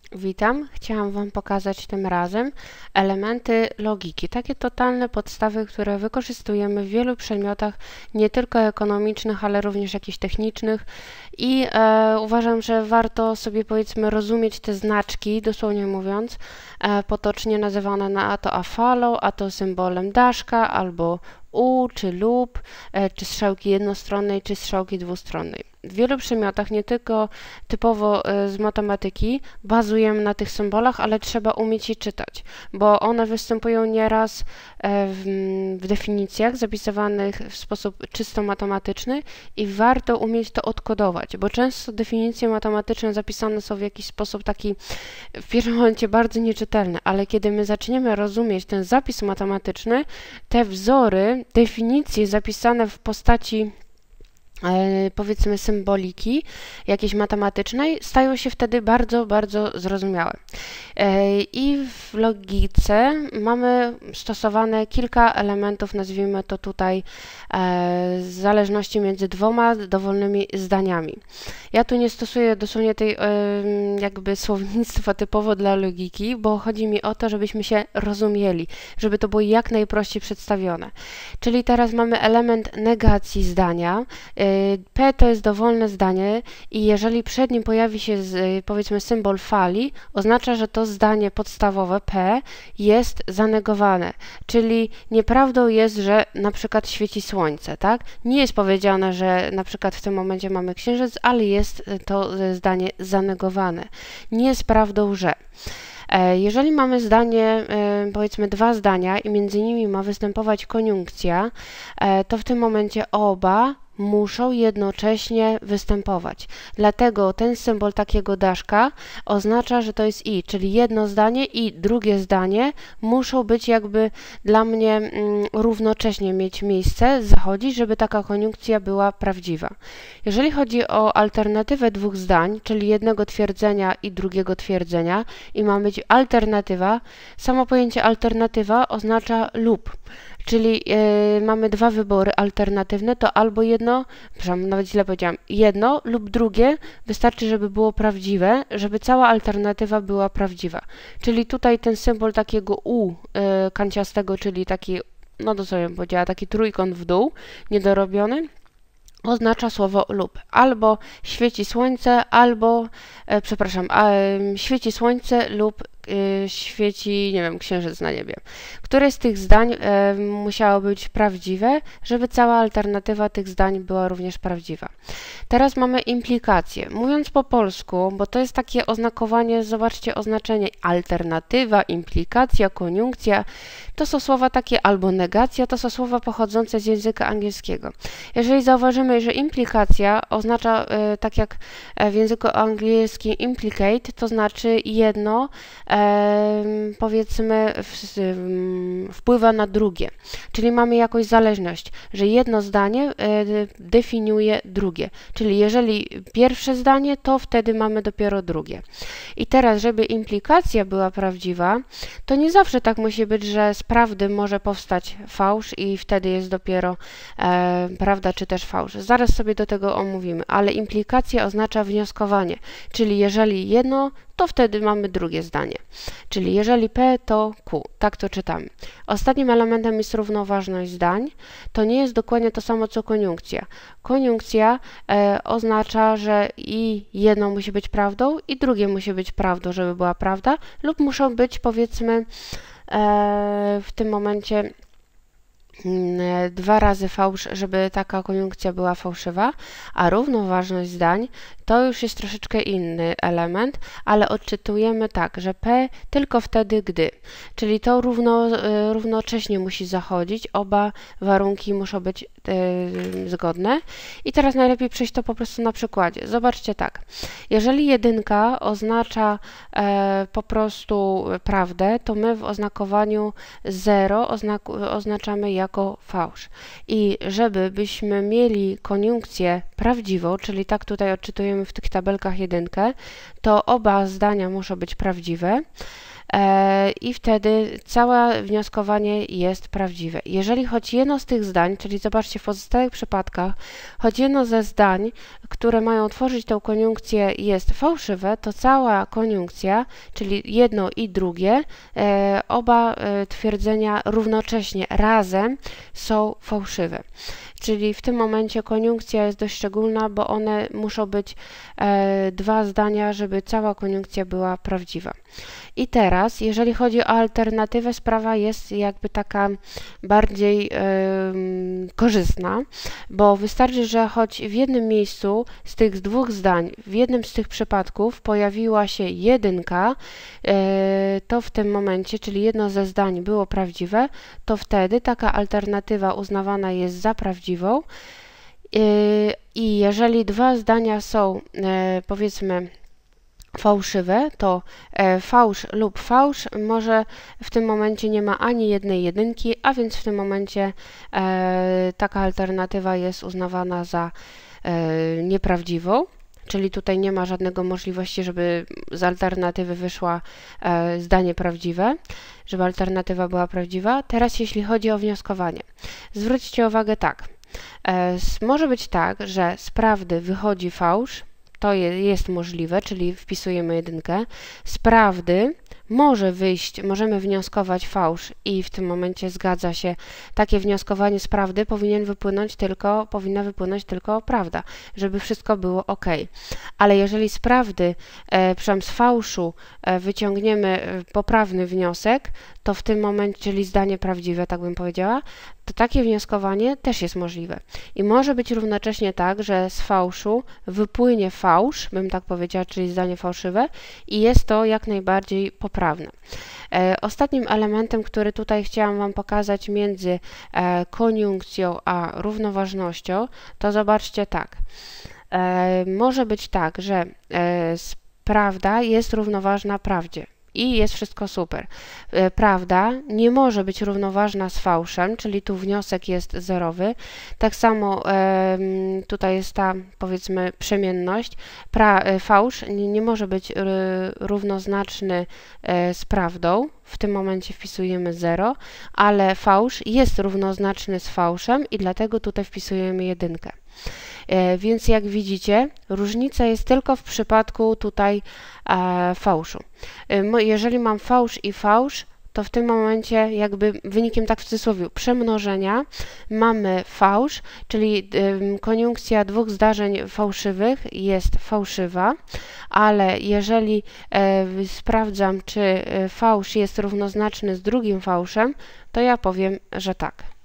Witam, chciałam Wam pokazać tym razem elementy logiki, takie totalne podstawy, które wykorzystujemy w wielu przedmiotach, nie tylko ekonomicznych, ale również jakichś technicznych i uważam, że warto sobie powiedzmy rozumieć te znaczki, dosłownie mówiąc, potocznie nazywane a to afalą, a to symbolem daszka, albo u, czy lub, czy strzałki jednostronnej, czy strzałki dwustronnej. W wielu przedmiotach, nie tylko typowo z matematyki, bazujemy na tych symbolach, ale trzeba umieć je czytać, bo one występują nieraz w definicjach zapisywanych w sposób czysto matematyczny i warto umieć to odkodować, bo często definicje matematyczne zapisane są w jakiś sposób taki w pierwszym momencie bardzo nieczytelny, ale kiedy my zaczniemy rozumieć ten zapis matematyczny, te wzory, definicje zapisane w postaci powiedzmy symboliki jakiejś matematycznej stają się wtedy bardzo, bardzo zrozumiałe. I w logice mamy stosowane kilka elementów, nazwijmy to tutaj zależności między dwoma dowolnymi zdaniami. Ja tu nie stosuję dosłownie tej jakby słownictwa typowo dla logiki, bo chodzi mi o to, żebyśmy się rozumieli, żeby to było jak najprościej przedstawione. Czyli teraz mamy element negacji zdania. P to jest dowolne zdanie i jeżeli przed nim pojawi się powiedzmy symbol fali, oznacza, że to zdanie podstawowe P jest zanegowane, czyli nieprawdą jest, że na przykład świeci słońce, tak? Nie jest powiedziane, że na przykład w tym momencie mamy księżyc, ale jest to zdanie zanegowane. Nie jest prawdą, że. Jeżeli mamy zdanie, powiedzmy dwa zdania i między nimi ma występować koniunkcja, to w tym momencie oba muszą jednocześnie występować. Dlatego ten symbol takiego daszka oznacza, że to jest i, czyli jedno zdanie i drugie zdanie muszą być jakby dla mnie równocześnie mieć miejsce, zachodzić, żeby taka koniunkcja była prawdziwa. Jeżeli chodzi o alternatywę dwóch zdań, czyli jednego twierdzenia i drugiego twierdzenia i ma być alternatywa, samo pojęcie alternatywa oznacza lub. Czyli mamy dwa wybory alternatywne, to albo jedno, przepraszam, nawet źle powiedziałam, jedno lub drugie, wystarczy, żeby było prawdziwe, żeby cała alternatywa była prawdziwa. Czyli tutaj ten symbol takiego U kanciastego, czyli taki, no dosłownie bym powiedziała, taki trójkąt w dół, niedorobiony, oznacza słowo lub. Albo świeci słońce, albo, świeci słońce lub świeci, nie wiem, księżyc na niebie. Które z tych zdań musiało być prawdziwe, żeby cała alternatywa tych zdań była również prawdziwa. Teraz mamy implikacje. Mówiąc po polsku, bo to jest takie oznakowanie, zobaczcie oznaczenie alternatywa, implikacja, koniunkcja, to są słowa takie albo negacja, to są słowa pochodzące z języka angielskiego. Jeżeli zauważymy, że implikacja oznacza tak jak w języku angielskim implicate, to znaczy jedno, powiedzmy wpływa na drugie, czyli mamy jakąś zależność, że jedno zdanie definiuje drugie, czyli jeżeli pierwsze zdanie, to wtedy mamy dopiero drugie. I teraz, żeby implikacja była prawdziwa, to nie zawsze tak musi być, że z prawdy może powstać fałsz i wtedy jest dopiero prawda czy też fałsz. Zaraz sobie do tego omówimy, ale implikacja oznacza wnioskowanie, czyli jeżeli jedno, to wtedy mamy drugie zdanie. Czyli jeżeli P, to Q. Tak to czytamy. Ostatnim elementem jest równoważność zdań. To nie jest dokładnie to samo, co koniunkcja. Koniunkcja oznacza, że i jedno musi być prawdą, i drugie musi być prawdą, żeby była prawda, lub muszą być, powiedzmy, w tym momencie dwa razy fałsz, żeby taka koniunkcja była fałszywa, a równoważność zdań to już jest troszeczkę inny element, ale odczytujemy tak, że P tylko wtedy, gdy. Czyli to równocześnie musi zachodzić, oba warunki muszą być zgodne. I teraz najlepiej przejść to po prostu na przykładzie. Zobaczcie tak, jeżeli jedynka oznacza po prostu prawdę, to my w oznakowaniu 0 oznaczamy jako fałsz. I żebyśmy mieli koniunkcję prawdziwą, czyli tak tutaj odczytujemy w tych tabelkach jedynkę, to oba zdania muszą być prawdziwe. i wtedy całe wnioskowanie jest prawdziwe. Jeżeli choć jedno z tych zdań, czyli zobaczcie w pozostałych przypadkach, choć jedno ze zdań, które mają tworzyć tę koniunkcję jest fałszywe, to cała koniunkcja, czyli jedno i drugie, oba twierdzenia równocześnie razem są fałszywe. Czyli w tym momencie koniunkcja jest dość szczególna, bo one muszą być dwa zdania, żeby cała koniunkcja była prawdziwa. I teraz, jeżeli chodzi o alternatywę, sprawa jest jakby taka bardziej korzystna, bo wystarczy, że choć w jednym miejscu z tych dwóch zdań, w jednym z tych przypadków pojawiła się jedynka, to w tym momencie, czyli jedno ze zdań było prawdziwe, to wtedy taka alternatywa uznawana jest za prawdziwą. I jeżeli dwa zdania są, powiedzmy, fałszywe, to fałsz lub fałsz może w tym momencie nie ma ani jednej jedynki, a więc w tym momencie taka alternatywa jest uznawana za nieprawdziwą, czyli tutaj nie ma żadnego możliwości, żeby z alternatywy wyszła zdanie prawdziwe, żeby alternatywa była prawdziwa. Teraz jeśli chodzi o wnioskowanie, zwróćcie uwagę tak, może być tak, że z prawdy wychodzi fałsz, to jest możliwe, czyli wpisujemy jedynkę. Z prawdy może wyjść, możemy wnioskować fałsz i w tym momencie zgadza się, takie wnioskowanie z prawdy powinna wypłynąć tylko prawda, żeby wszystko było ok. Ale jeżeli z prawdy, przynajmniej z fałszu wyciągniemy poprawny wniosek, to w tym momencie, czyli zdanie prawdziwe, tak bym powiedziała, to takie wnioskowanie też jest możliwe. I może być równocześnie tak, że z fałszu wypłynie fałsz, bym tak powiedziała, czyli zdanie fałszywe i jest to jak najbardziej poprawne. Ostatnim elementem, który tutaj chciałam Wam pokazać między koniunkcją a równoważnością, to zobaczcie tak. Może być tak, że prawda jest równoważna prawdzie. I jest wszystko super. Prawda nie może być równoważna z fałszem, czyli tu wniosek jest zerowy. Tak samo tutaj jest ta, powiedzmy, przemienność. Fałsz nie może być równoznaczny z prawdą. W tym momencie wpisujemy 0, ale fałsz jest równoznaczny z fałszem i dlatego tutaj wpisujemy jedynkę. Więc jak widzicie, różnica jest tylko w przypadku tutaj fałszu. Jeżeli mam fałsz i fałsz, to w tym momencie jakby wynikiem, tak w cudzysłowie, przemnożenia mamy fałsz, czyli koniunkcja dwóch zdarzeń fałszywych jest fałszywa, ale jeżeli sprawdzam, czy fałsz jest równoznaczny z drugim fałszem, to ja powiem, że tak.